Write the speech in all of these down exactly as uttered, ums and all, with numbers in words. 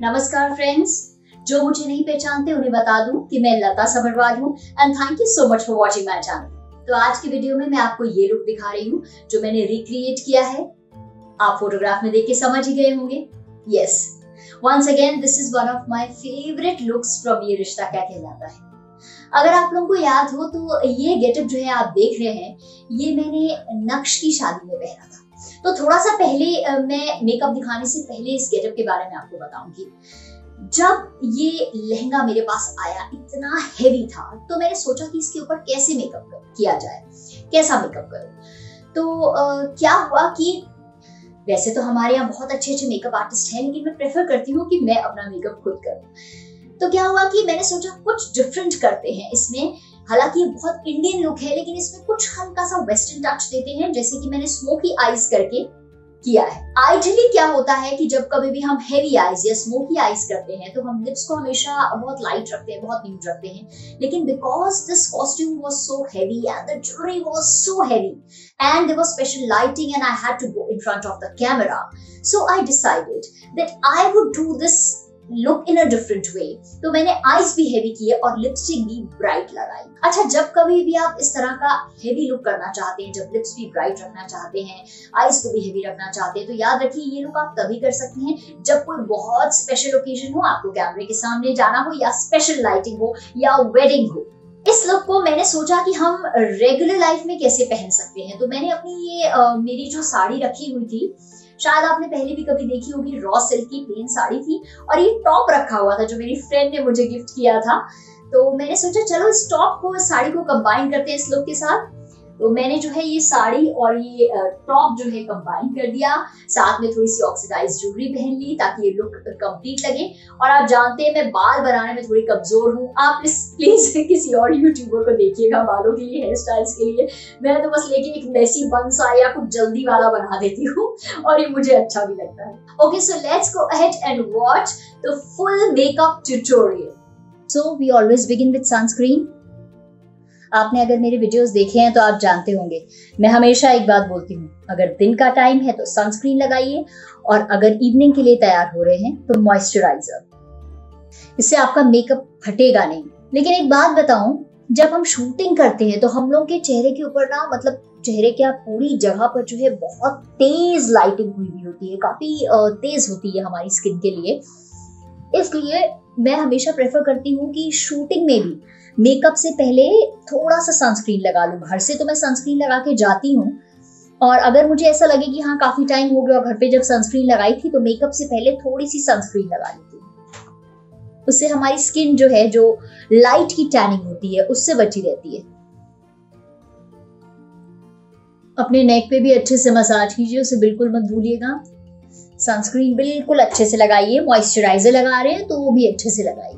नमस्कार फ्रेंड्स, जो मुझे नहीं पहचानते उन्हें बता दूं कि मैं लता सबरवाल हूं and thank you so much for watching my channel. तो आज की वीडियो में मैं आपको ये लुक दिखा रही हूँ जो मैंने रिक्रिएट किया है। आप फोटोग्राफ में देख के समझ ही गए होंगे। Yes, once again this is one of my favourite looks from Yeh Rishta क्या कहलाता है। अगर आप लोगों को याद हो तो ये गेटअप जो है आप देख रहे हैं, ये मैंने नक्श की शादी में पहना था। तो थोड़ा सा पहले मैं मेकअप दिखाने से पहले इस गेटअप के बारे में आपको बताऊंगी। जब ये लहंगा मेरे पास आया इतना हेवी था, तो मैंने सोचा कि इसके ऊपर कैसे मेकअप किया जाए, कैसा मेकअप करूं। तो आ, क्या हुआ कि वैसे तो हमारे यहाँ बहुत अच्छे अच्छे मेकअप आर्टिस्ट हैं, लेकिन मैं प्रेफर करती हूँ कि मैं अपना मेकअप खुद करूं। तो क्या हुआ कि मैंने सोचा कुछ डिफरेंट करते हैं इसमें। हालांकि ये बहुत इंडियन लुक है, लेकिन इसमें कुछ हल्का सा वेस्टर्न टच देते हैं, जैसे कि मैंने स्मोकी आईज करके किया है। आइडियली क्या होता है कि जब कभी भी हम हेवी आईज या स्मोकी आईज करते हैं तो हम लिप्स को हमेशा बहुत लाइट रखते हैं, बहुत न्यूड रखते हैं। लेकिन because this costume was so heavy and the jewellery was so heavy and there was special lighting and I had to go in front of the camera, so I decided that I would do this look in a different way. तो मैंने eyes भी heavy किए और lipstick भी bright लगाई। अच्छा, जब कभी भी आप इस तरह का हेवी लुक करना चाहते हैं, जब लिप्स भी ब्राइट रखना चाहते हैं, आईज को भी हेवी रखना चाहते हैं, तो याद रखिए ये लुक आप तभी कर सकते हैं जब कोई बहुत स्पेशल ओकेजन हो, आपको कैमरे के सामने जाना हो, या स्पेशल लाइटिंग हो, या वेडिंग हो। इस लुक को मैंने सोचा कि हम रेगुलर लाइफ में कैसे पहन सकते हैं। तो मैंने अपनी ये आ, मेरी जो साड़ी रखी हुई थी, शायद आपने पहले भी कभी देखी होगी, रॉ सिल्क की प्लेन साड़ी थी, और ये टॉप रखा हुआ था जो मेरी फ्रेंड ने मुझे गिफ्ट किया था। तो मैंने सोचा चलो इस टॉप को, इस साड़ी को कंबाइन करते हैं इस लुक के साथ। तो मैंने जो है ये साड़ी और ये टॉप जो है कंबाइन कर दिया, साथ में थोड़ी सी ऑक्सीडाइज ज्वेलरी पहन ली ताकि ये लुक कंप्लीट लगे। और आप जानते हैं मैं बाल बनाने में थोड़ी कमजोर हूँ, आप प्लीज किसी और यूट्यूबर को देखिएगा बालों के लिए, हेयर स्टाइल्स के लिए। मैं तो बस लेके एक मैसी बन सा या कुछ जल्दी वाला बना देती हूँ और ये मुझे अच्छा भी लगता है। Okay, so let's go ahead and watch the full makeup tutorial. So we always begin with sunscreen. आपने अगर मेरे वीडियोस देखे हैं तो आप जानते होंगे मैं हमेशा एक बात बोलती हूँ, अगर दिन का टाइम है तो सनस्क्रीन लगाइए, और अगर इवनिंग के लिए तैयार हो रहे हैं तो मॉइस्चराइजर। इससे आपका मेकअप फटेगा नहीं। लेकिन एक बात बताऊं, जब हम शूटिंग करते हैं तो हम लोग के चेहरे के ऊपर ना, मतलब चेहरे के पूरी जगह पर जो है बहुत तेज लाइटिंग हुई हुई होती है, काफी तेज होती है हमारी स्किन के लिए। इसलिए मैं हमेशा प्रेफर करती हूँ कि शूटिंग में भी मेकअप से पहले थोड़ा सा सनस्क्रीन लगा लूं। घर से तो मैं सनस्क्रीन लगा के जाती हूँ, और अगर मुझे ऐसा लगे कि हाँ काफी टाइम हो गया घर पे जब सनस्क्रीन लगाई थी, तो मेकअप से पहले थोड़ी सी सनस्क्रीन लगा लेती हूँ। उससे हमारी स्किन जो है, जो लाइट की टैनिंग होती है, उससे बची रहती है। अपने नेक पे भी अच्छे से मसाज कीजिए, उसे बिल्कुल मत भूलिएगा। सनस्क्रीन बिल्कुल अच्छे से लगाइए। मॉइस्चराइजर लगा रहे हैं तो वो भी अच्छे से लगाइए।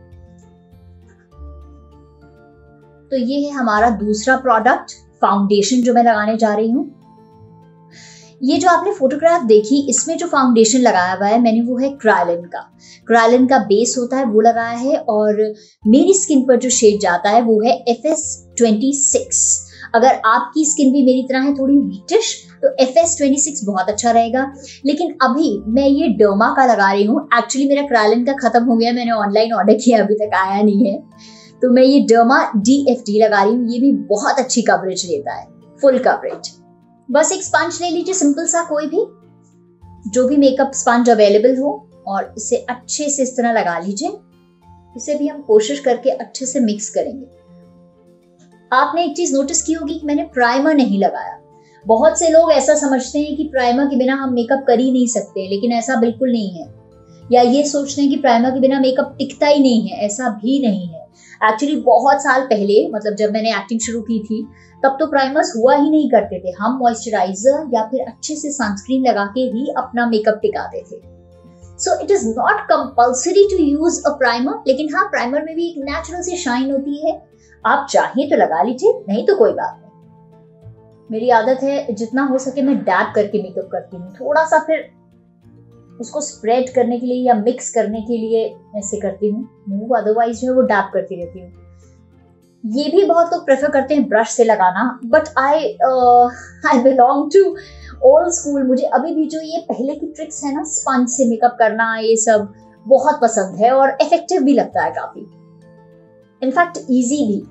तो ये है हमारा दूसरा प्रोडक्ट, फाउंडेशन, जो मैं लगाने जा रही हूँ। ये जो आपने फोटोग्राफ देखी, इसमें जो फाउंडेशन लगाया हुआ है मैंने, वो है क्रायोलिन का। क्रायोलिन का बेस होता है, वो लगाया है, और मेरी स्किन पर जो शेड जाता है वो है एफ एस ट्वेंटी सिक्स। अगर आपकी स्किन भी मेरी तरह है थोड़ी वीटिश, तो एफ एस ट्वेंटी सिक्स बहुत अच्छा रहेगा। लेकिन अभी मैं ये डर्मा का लगा रही हूँ। एक्चुअली मेरा क्रायोलिन का खत्म हो गया, मैंने ऑनलाइन ऑर्डर किया, अभी तक आया नहीं है। तो मैं ये डर्मा डी एफ डी लगा रही हूँ। ये भी बहुत अच्छी कवरेज देता है, फुल कवरेज। बस एक स्पंज ले लीजिए, सिंपल सा, कोई भी, जो भी मेकअप स्पंज अवेलेबल हो, और इसे अच्छे से इस तरह लगा लीजिए। इसे भी हम कोशिश करके अच्छे से मिक्स करेंगे। आपने एक चीज नोटिस की होगी कि मैंने प्राइमर नहीं लगाया। बहुत से लोग ऐसा समझते हैं कि प्राइमर के बिना हम मेकअप कर ही नहीं सकते, लेकिन ऐसा बिल्कुल नहीं है। या ये सोचते हैं कि प्राइमर के बिना मेकअप टिकता ही नहीं है, ऐसा भी नहीं है। एक्चुअली बहुत साल पहले, मतलब जब मैंने एक्टिंग शुरू की थी, तब तो प्राइमर्स हुआ ही नहीं करते थे। हम मॉइस्चराइजर या फिर अच्छे से सनस्क्रीन लगा के ही अपना मेकअप टिकाते थे। So it is not compulsory to use a primer, लेकिन हाँ, प्राइमर में भी एक नेचुरल सी शाइन होती है। आप चाहें तो लगा लीजिए, नहीं तो कोई बात नहीं। मेरी आदत है जितना हो सके मैं डैब करके मेकअप करती हूँ, थोड़ा सा फिर उसको स्प्रेड करने के लिए या मिक्स करने के लिए ऐसे करती हूँ मूव, अदरवाइज जो है वो डैब करती रहती हूँ। ये भी बहुत लोग प्रेफर करते हैं ब्रश से लगाना, but I I belong to old school. मुझे अभी भी जो ये पहले की ट्रिक्स है ना, स्पंज से मेकअप करना, ये सब बहुत पसंद है और इफेक्टिव भी लगता है काफी, इनफैक्ट इजी भी।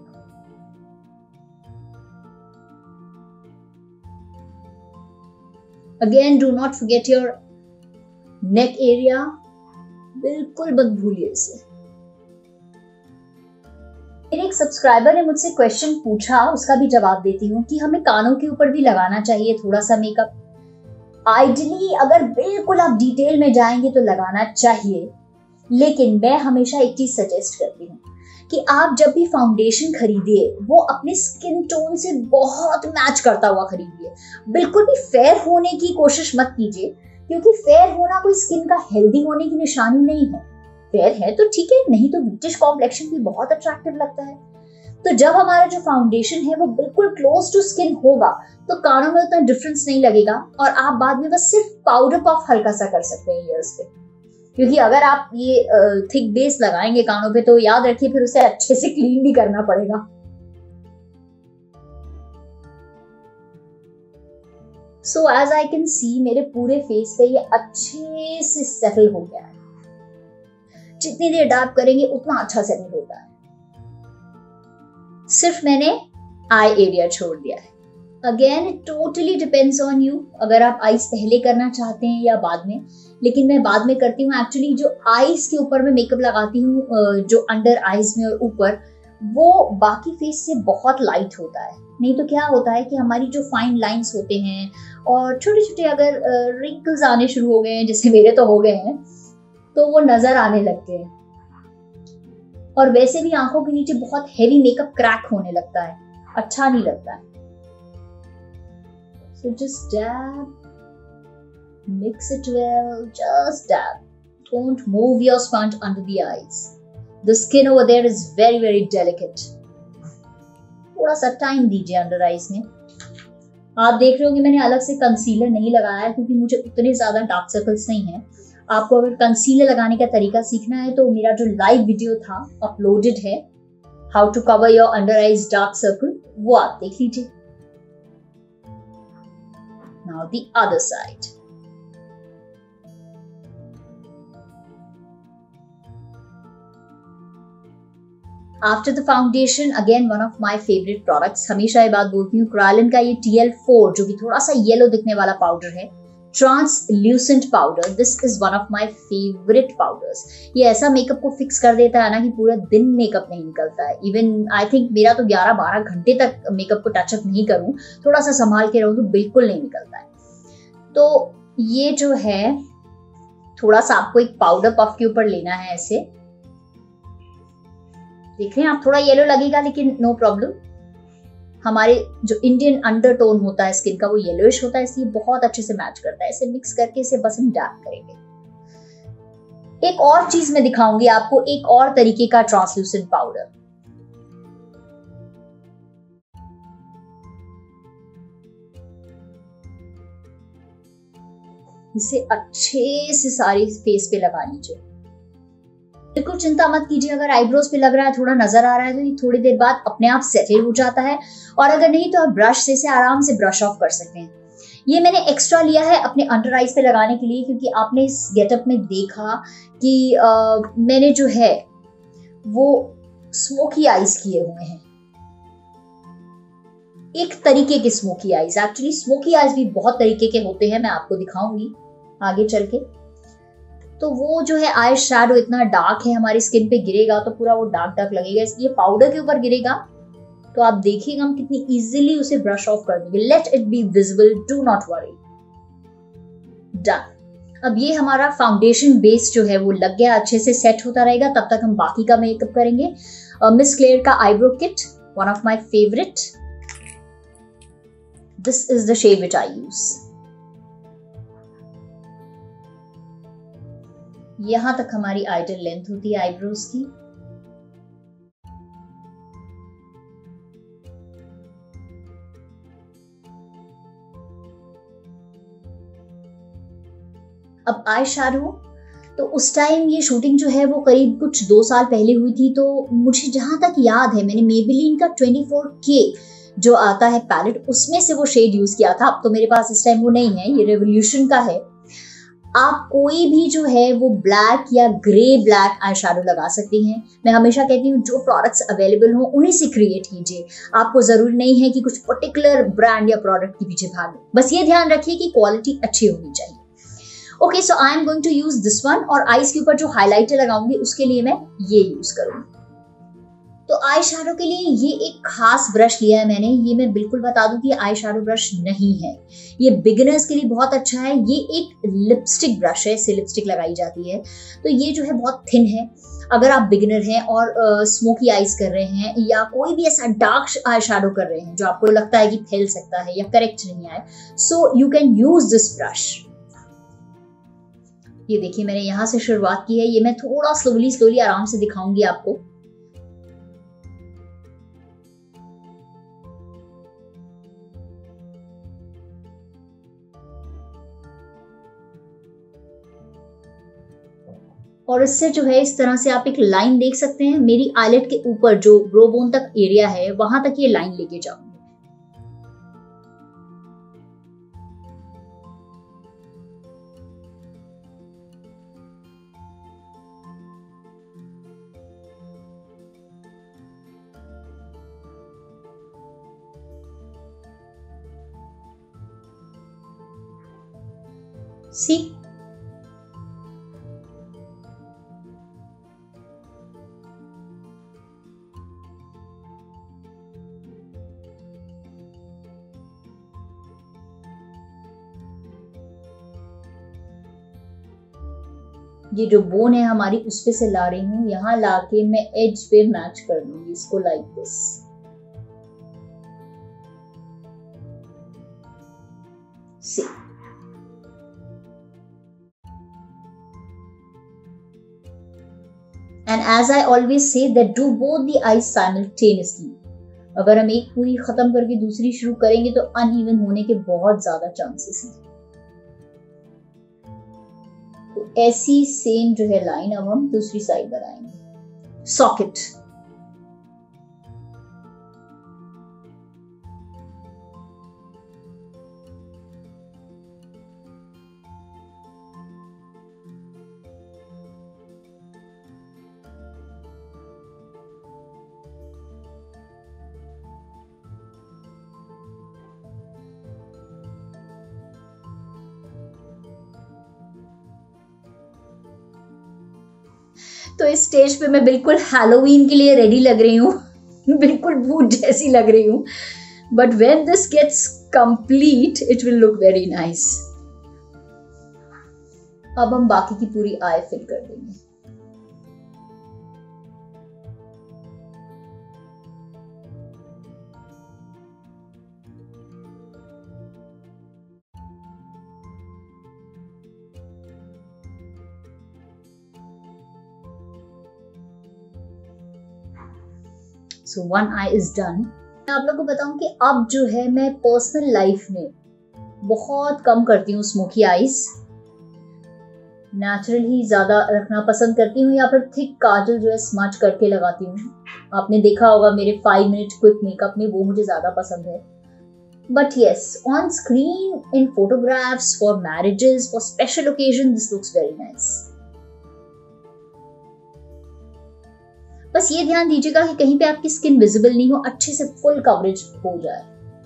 Again do not forget your neck area, बिल्कुल मत भूलिए इसे। मेरे एक सब्सक्राइबर ने मुझसे क्वेश्चन पूछा, उसका भी जवाब देती हूँ कि हमें कानों के ऊपर भी लगाना चाहिए थोड़ा सा मेकअप। आइडियली अगर बिल्कुल आप डिटेल में जाएंगे तो लगाना चाहिए, लेकिन मैं हमेशा एक चीज सजेस्ट करती हूँ कि आप जब भी फाउंडेशन खरीदिए वो अपने स्किन टोन से बहुत मैच करता हुआ खरीदिए। बिल्कुल भी फेयर होने की कोशिश मत कीजिए, क्योंकि फेयर होना कोई स्किन का हेल्दी होने की निशानी नहीं है। फेयर है तो ठीक है, नहीं तो ब्रिटिश कॉम्प्लेक्शन भी बहुत अट्रैक्टिव लगता है। तो जब हमारा जो फाउंडेशन है वो बिल्कुल क्लोज टू स्किन होगा तो कानों में उतना डिफरेंस नहीं लगेगा और आप बाद में बस सिर्फ पाउडर पफ हल्का सा कर सकते हैं ईयर्स पे। क्योंकि अगर आप ये थिक बेस लगाएंगे कानों पे तो याद रखिए फिर उसे अच्छे से क्लीन भी करना पड़ेगा। So as I can see मेरे पूरे फेस पे ये अच्छे से सेटल हो गया है। जितनी देर डैप करेंगे उतना अच्छा सेटल होता है। सिर्फ मैंने आई एरिया छोड़ दिया है। Again it totally depends on you, अगर आप आईज पहले करना चाहते हैं या बाद में, लेकिन मैं बाद में करती हूँ। एक्चुअली जो आईज के ऊपर मैं मेकअप लगाती हूँ, जो अंडर आईज में और ऊपर, वो बाकी फेस से बहुत लाइट होता है। नहीं तो क्या होता है कि हमारी जो फाइन लाइंस होते हैं और छोटे छोटे अगर रिंकल्स आने शुरू हो गए हैं, जैसे मेरे तो हो गए हैं, तो वो नजर आने लगते हैं। और वैसे भी आंखों के नीचे बहुत हेवी मेकअप क्रैक होने लगता है, अच्छा नहीं लगता है। So just dab, mix it well, just dab. Don't move your sponge under the eyes. The skin over there is very very delicate. थोड़ा सा टाइम दीजिए अंडर आईज में। आप देख रहे होंगे मैंने अलग से कंसीलर नहीं लगाया क्योंकि मुझे उतने ज्यादा डार्क सर्कल्स नहीं है। आपको अगर कंसीलर लगाने का तरीका सीखना है तो मेरा जो लाइव वीडियो था अपलोडेड है, how to cover your under eyes dark circle, वो आप देख लीजिए। Now the other side. After the foundation, again one of my favorite products, हमेशा ये बात बोलती हूँ, क्रायलन का ये टी एल फोर जो कि थोड़ा सा येलो दिखने वाला पाउडर है, translucent powder. This is one of my favourite powders. ये ऐसा मेकअप को फिक्स कर देता है ना कि पूरा दिन मेकअप नहीं निकलता है। इवन आई थिंक मेरा तो ग्यारह बारह घंटे तक मेकअप को टचअप नहीं करूं, थोड़ा सा संभाल के रहूं तो बिल्कुल नहीं निकलता है। तो ये जो है थोड़ा सा आपको एक पाउडर पफ के ऊपर लेना है ऐसे। देख रहे हैं आप, थोड़ा येलो लगेगा लेकिन नो प्रॉब्लम। हमारे जो इंडियन अंडरटोन होता है स्किन का वो येलोइश होता है, इसलिए बहुत अच्छे से मैच करता है। इसे मिक्स करके इसे बस हम डैप करेंगे। एक और चीज मैं दिखाऊंगी आपको, एक और तरीके का ट्रांसल्यूसेंट पाउडर। इसे अच्छे से सारी फेस पे लगा लीजिए। बिल्कुल चिंता मत कीजिए, अगर आईब्रोज पे लग रहा है, थोड़ा नजर आ रहा है तो ये थोड़ी देर बाद अपने आप सेटल हो जाता है, और अगर नहीं तो आप ब्रश से इसे आराम से ब्रश ऑफ कर सकते हैं। ये मैंने एक्स्ट्रा लिया है अपने अंडर आईज पे लगाने के लिए, क्योंकि आपने इस गेटअप में देखा कि आ, मैंने जो है वो स्मोकी आईज किए हुए हैं, एक तरीके के smoky eyes. Actually smoky eyes भी बहुत तरीके के होते हैं, मैं आपको दिखाऊंगी आगे चल के। तो वो जो है आई शैडो इतना डार्क है, हमारी स्किन पे गिरेगा तो पूरा वो डार्क डार्क लगेगा, इसलिए पाउडर के ऊपर गिरेगा तो आप देखिएगा हम कितनी इजीली उसे ब्रश ऑफ कर देंगे। Let it be visible, do not worry. Done. अब ये हमारा फाउंडेशन बेस जो है वो लग गया, अच्छे से सेट होता रहेगा, तब तक हम बाकी का मेकअप करेंगे। मिस क्लेयर का eyebrow kit, one of my favourite. This is the shade which I use. यहां तक हमारी आइडल लेंथ होती है आईब्रोज की। अब आई शैडो, तो उस टाइम ये शूटिंग जो है वो करीब कुछ दो साल पहले हुई थी, तो मुझे जहां तक याद है मैंने मेबेलिन का ट्वेंटी फोर के जो आता है पैलेट, उसमें से वो शेड यूज किया था। अब तो मेरे पास इस टाइम वो नहीं है, ये रेवोल्यूशन का है। आप कोई भी जो है वो ब्लैक या ग्रे ब्लैक आई शेडो लगा सकती हैं। मैं हमेशा कहती हूँ जो प्रोडक्ट्स अवेलेबल हो उन्हीं से क्रिएट कीजिए। आपको जरूरी नहीं है कि कुछ पर्टिकुलर ब्रांड या प्रोडक्ट के पीछे भागें, बस ये ध्यान रखिए कि क्वालिटी अच्छी होनी चाहिए। Okay, so I am going to use this one, और आईज के ऊपर जो हाइलाइटर लगाऊंगी उसके लिए मैं ये यूज करूंगी। तो आई शैडो के लिए ये एक खास ब्रश लिया है मैंने। ये मैं बिल्कुल बता दूं कि ये आई शैडो ब्रश नहीं है, ये बिगिनर्स के लिए बहुत अच्छा है। ये एक लिपस्टिक ब्रश है, इससे लिपस्टिक लगाई जाती है। तो ये जो है बहुत थिन है। अगर आप बिगिनर हैं और स्मोकी आईज कर रहे हैं या कोई भी ऐसा डार्क आई शैडो कर रहे हैं जो आपको लगता है कि फैल सकता है या करेक्ट नहीं आए, so you can use this brush. ये देखिए मैंने यहां से शुरुआत की है। ये मैं थोड़ा स्लोली स्लोली आराम से दिखाऊंगी आपको। और इससे जो है इस तरह से आप एक लाइन देख सकते हैं। मेरी आईलेट के ऊपर जो ब्रो बोन तक एरिया है वहां तक ये लाइन लेके जाऊंगी। सी, ये जो बोन है हमारी उस पे से ला रही हूँ, यहाँ लाके मैं एज पे मैच कर लूंगी इसको like this. See, and as I always say that do both the eyes simultaneously. अगर हम एक पूरी खत्म करके दूसरी शुरू करेंगे तो अनइवन होने के बहुत ज्यादा चांसेस हैं। तो ऐसी सेम जो है लाइन अब हम दूसरी साइड बनाएंगे। सॉकेट, तो इस स्टेज पे मैं बिल्कुल हैलोवीन के लिए रेडी लग रही हूँ बिल्कुल भूत जैसी लग रही हूँ। But when this gets complete it will look very nice. अब हम बाकी की पूरी आई फिल कर देंगे। So one eye is done. मैं आप लोगों को बताऊं कि अब जो है मैं पर्सनल लाइफ में बहुत कम करती हूँ स्मोकी आईज। नेचुरल ही ज्यादा रखना पसंद करती हूँ, या फिर थिक काजल जो है स्मच करके लगाती हूँ। आपने देखा होगा मेरे फाइव मिनट क्विक मेकअप में, वो मुझे ज्यादा पसंद है। But yes, on screen, in photographs, for marriages, for special occasion, this looks very nice. बस ये ध्यान दीजिएगा कि कहीं पे आपकी स्किन विजिबल नहीं हो, अच्छे से फुल कवरेज हो जाए।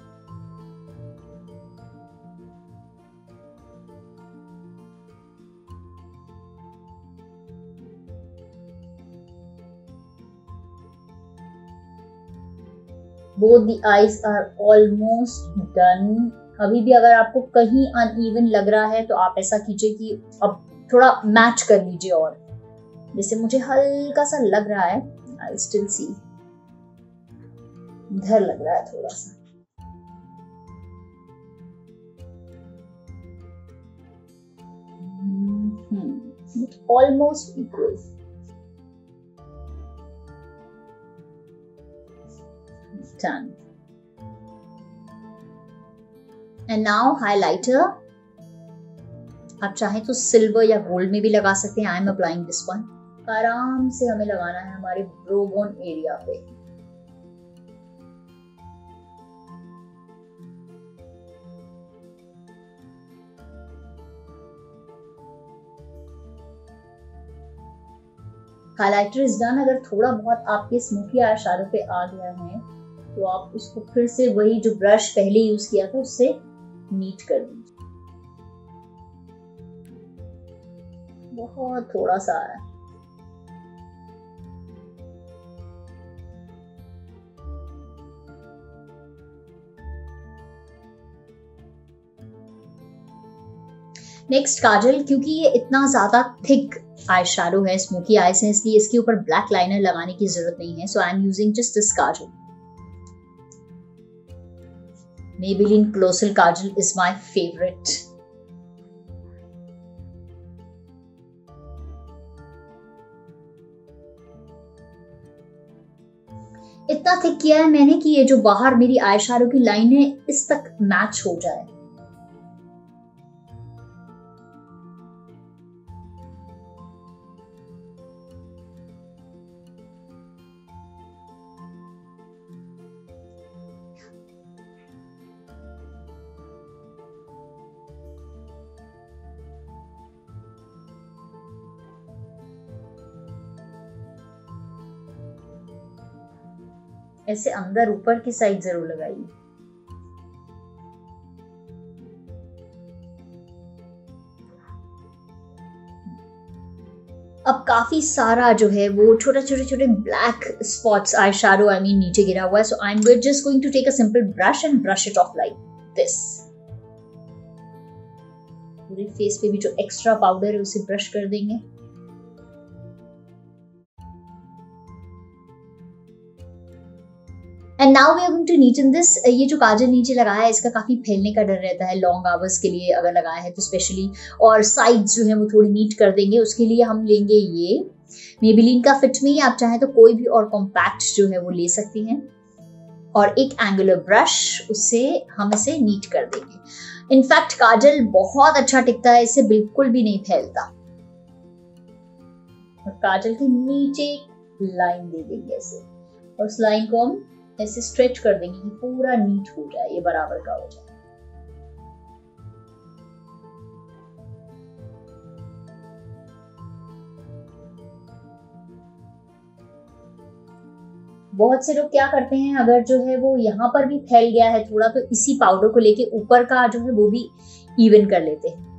Both the eyes are almost done. अभी भी अगर आपको कहीं अनइवन लग रहा है तो आप ऐसा कीजिए कि अब थोड़ा मैच कर लीजिए। और जैसे मुझे हल्का सा लग रहा है, I'll still see, इधर लग रहा है थोड़ा सा। Almost equal. Done. And now highlighter, आप चाहें तो सिल्वर या गोल्ड में भी लगा सकते हैं। I am applying this one. आराम से हमें लगाना है हमारे ब्रो बोन एरिया पे। Highlighter is done. अगर थोड़ा बहुत आपके स्मोकी आई शैडो पे आ गया है तो आप उसको फिर से वही जो ब्रश पहले यूज किया था उससे नीट कर दीजिए। बहुत थोड़ा सा है। नेक्स्ट काजल, क्योंकि ये इतना ज्यादा थिक आई शैडो है, स्मोकी आईज है, इसलिए इसके ऊपर ब्लैक लाइनर लगाने की जरूरत नहीं है। So I am using just this kajal. Maybelline Colossal kajal is my favourite. इतना थिक किया है मैंने कि ये जो बाहर मेरी आई शैडो की लाइन है इस तक मैच हो जाए। ऐसे अंदर ऊपर की साइड जरूर लगाइए। अब काफी सारा जो है वो छोटे छोटे छोटे black spots eye shadow I mean नीचे गिरा हुआ है। So I am just going to take a simple brush and brush it off like this. पूरे फेस पे भी जो एक्स्ट्रा पाउडर है उसे ब्रश कर देंगे। And now we are going to neaten this. ये जो काजल नीचे लगाया है इसका काफी फैलने का डर रहता है लॉन्ग आवर्स के लिए अगर लगाया है तो स्पेशली, और साइड्स जो है वो थोड़ी नीट कर देंगे। उसके लिए हम लेंगे ये Maybelline का फिट मी, आप चाहें तो कोई भी और कॉम्पैक्ट जो है वो ले सकती हैं, और एक एंगुलर ब्रश, उससे हम इसे नीट कर देंगे। इनफैक्ट काजल बहुत अच्छा टिकता है, इससे बिल्कुल भी नहीं फैलता। और काजल के नीचे लाइन दे देंगे ऐसे, और उस लाइन को हम ऐसे स्ट्रेच कर देंगे कि पूरा नीट हो जाए, ये बराबर का हो जाए। बहुत से लोग क्या करते हैं, अगर जो है वो यहाँ पर भी फैल गया है थोड़ा तो इसी पाउडर को लेके ऊपर का जो है वो भी इवन कर लेते हैं।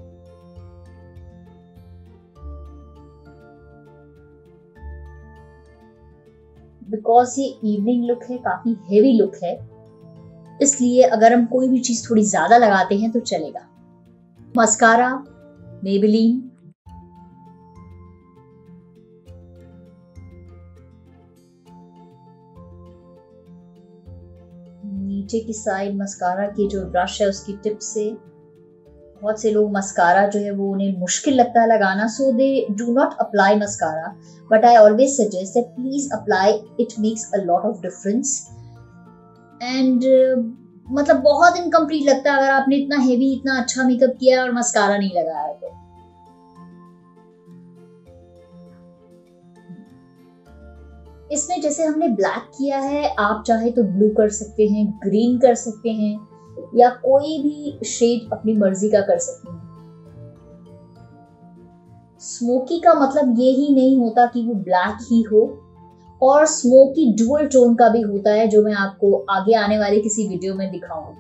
बिकॉज ये इवनिंग लुक है, काफी हेवी लुक है, इसलिए अगर हम कोई भी चीज थोड़ी ज्यादा लगाते हैं तो चलेगा। मस्कारा Maybelline, नीचे की साइड मस्कारा की जो ब्रश है उसकी टिप से। बहुत से लोग मस्कारा जो है वो उन्हें मुश्किल लगता है लगाना, so they do not apply mascara, but I always suggest that please apply, it makes a lot of difference. And मतलब बहुत इनकम्प्लीट लगता है अगर आपने इतना हेवी इतना अच्छा मेकअप किया और मस्कारा नहीं लगाया है तो। इसमें जैसे हमने ब्लैक किया है, आप चाहे तो ब्लू कर सकते हैं, ग्रीन कर सकते हैं, या कोई भी शेड अपनी मर्जी का कर सकते हैं। स्मोकी का मतलब ये ही नहीं होता कि वो ब्लैक ही हो, और स्मोकी डुअल टोन का भी होता है, जो मैं आपको आगे आने वाले किसी वीडियो में दिखाऊंगी।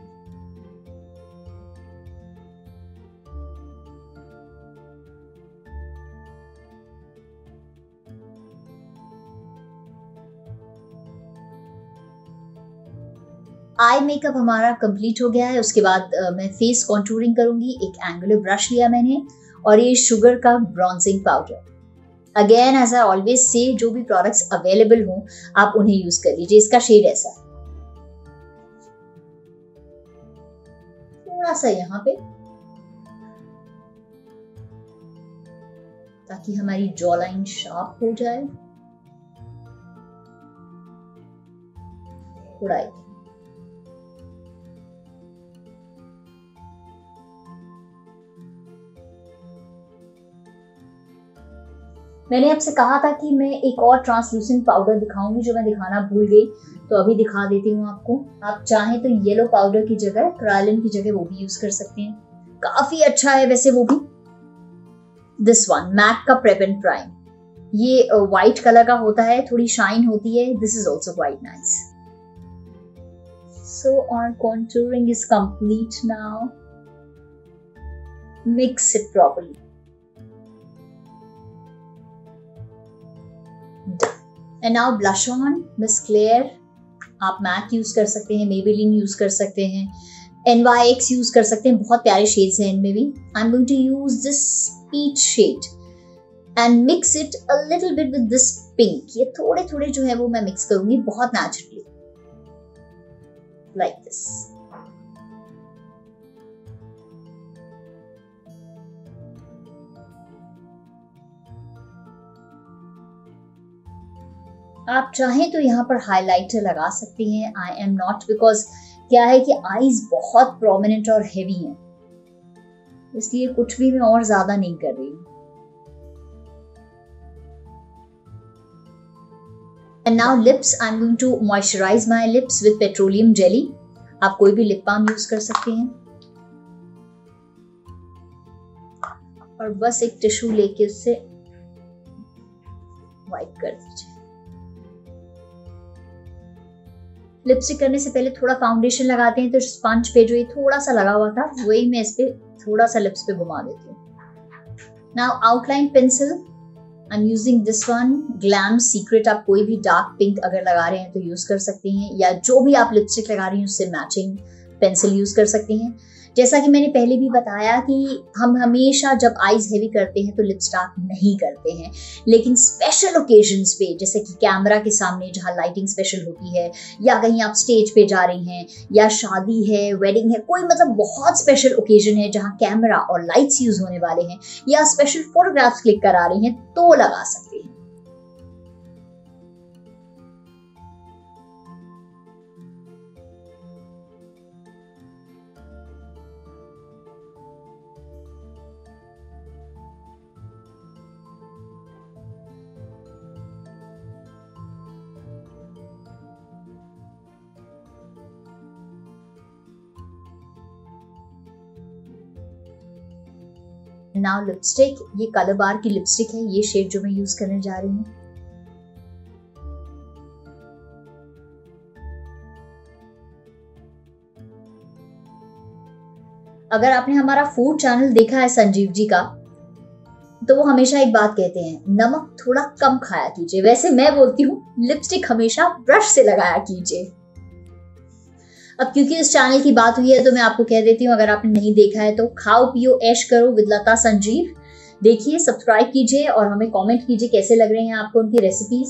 आई मेकअप हमारा कंप्लीट हो गया है। उसके बाद uh, मैं फेस कॉन्टूरिंग करूंगी। एक एंगुलर ब्रश लिया मैंने, और ये शुगर का bronzing powder. Again as I always say, जो भी प्रोडक्ट्स अवेलेबल हो आप उन्हें यूज कर लीजिए। इसका शेड ऐसा है, थोड़ा सा यहाँ पे, ताकि हमारी जॉ लाइन शार्प हो जाए। थोड़ा मैंने आपसे कहा था कि मैं एक और ट्रांसलूसेंट पाउडर दिखाऊंगी, जो मैं दिखाना भूल गई, तो अभी दिखा देती हूँ आपको। आप चाहें तो येलो पाउडर की जगह, क्रायोलिन की जगह वो भी यूज कर सकते हैं, काफी अच्छा है वैसे वो भी। दिस वन मैक का प्रेप एंड प्राइम, ये व्हाइट कलर का होता है, थोड़ी शाइन होती है. This is also quite nice. So our contouring is complete now. Mix it properly. Done. And now blush on, Miss Claire. आप मैक यूज कर सकते हैं, Maybelline यूज कर सकते हैं, N Y X यूज कर सकते हैं. बहुत प्यारे शेड्स हैं इनमें भी. I'm going to use this peach shade and mix it a little bit with this pink. ये थोड़े थोड़े जो है वो मैं मिक्स करूंगी, बहुत नेचुरली, like this. आप चाहें तो यहाँ पर हाइलाइटर लगा सकती हैं. आई एम नॉट, बिकॉज क्या है कि आईज बहुत प्रोमिनेंट और हेवी हैं, इसलिए कुछ भी मैं और ज्यादा नहीं कर रही हूँ. And now lips, I'm going to moisturize my lips with petroleum jelly. आप कोई भी लिप बाम यूज कर सकते हैं. और बस एक टिश्यू लेके उससे वाइप कर दीजिए. लिपस्टिक करने से पहले थोड़ा फाउंडेशन लगाते हैं, तो स्पंज पे जो ये थोड़ा सा लगा हुआ था वही मैं इस पे थोड़ा सा लिप्स पे घुमा देती हूँ. Now outline pencil, I am using this one, glam secret. आप कोई भी डार्क पिंक अगर लगा रहे हैं तो यूज कर सकते हैं, या जो भी आप लिपस्टिक लगा रही हैं उससे मैचिंग पेंसिल यूज कर सकती हैं. जैसा कि मैंने पहले भी बताया कि हम हमेशा जब आईज हेवी करते हैं तो लिप स्टार्क नहीं करते हैं, लेकिन स्पेशल ओकेजन्स पे, जैसे कि कैमरा के सामने जहाँ लाइटिंग स्पेशल होती है, या कहीं आप स्टेज पे जा रही हैं, या शादी है, वेडिंग है, कोई मतलब बहुत स्पेशल ओकेजन है जहाँ कैमरा और लाइट्स यूज होने वाले हैं, या स्पेशल फोटोग्राफ्स क्लिक करा रही हैं, तो लगा सकते हैं. नाउ लिपस्टिक, ये कलर बार की लिपस्टिक है, ये शेड जो मैं यूज करने जा रही हूँ. अगर आपने हमारा फूड चैनल देखा है संजीव जी का, तो वो हमेशा एक बात कहते हैं, नमक थोड़ा कम खाया कीजिए. वैसे मैं बोलती हूँ लिपस्टिक हमेशा ब्रश से लगाया कीजिए. अब क्योंकि इस चैनल की बात हुई है तो मैं आपको कह देती हूँ, अगर आपने नहीं देखा है तो खाओ पियो ऐश करो विद लता संजीव. देखिए, सब्सक्राइब कीजिए और हमें कमेंट कीजिए कैसे लग रहे हैं आपको उनकी रेसिपीज.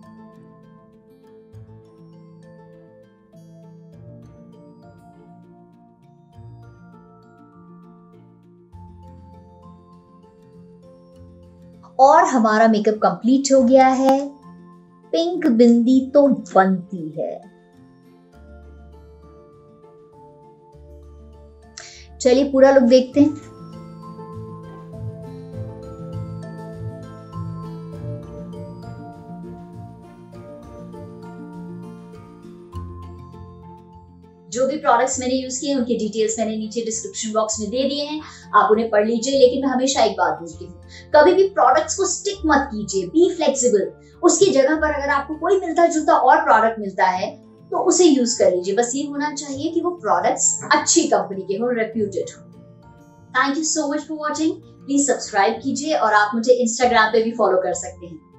और हमारा मेकअप कंप्लीट हो गया है. पिंक बिंदी तो बनती है. चलिए पूरा लुक देखते हैं. जो भी प्रोडक्ट्स मैंने यूज किए उनके डिटेल्स मैंने नीचे डिस्क्रिप्शन बॉक्स में दे दिए हैं, आप उन्हें पढ़ लीजिए. लेकिन मैं हमेशा एक बात बोलती हूँ, कभी भी प्रोडक्ट्स को स्टिक मत कीजिए, बी फ्लेक्सिबल. उसकी जगह पर अगर आपको कोई मिलता जुलता और प्रोडक्ट मिलता है तो उसे यूज कर लीजिए. बस ये होना चाहिए कि वो प्रोडक्ट्स अच्छी कंपनी के हो, रेप्यूटेड हो. Thank you so much for watching. Please subscribe कीजिए और आप मुझे इंस्टाग्राम पे भी फॉलो कर सकते हैं.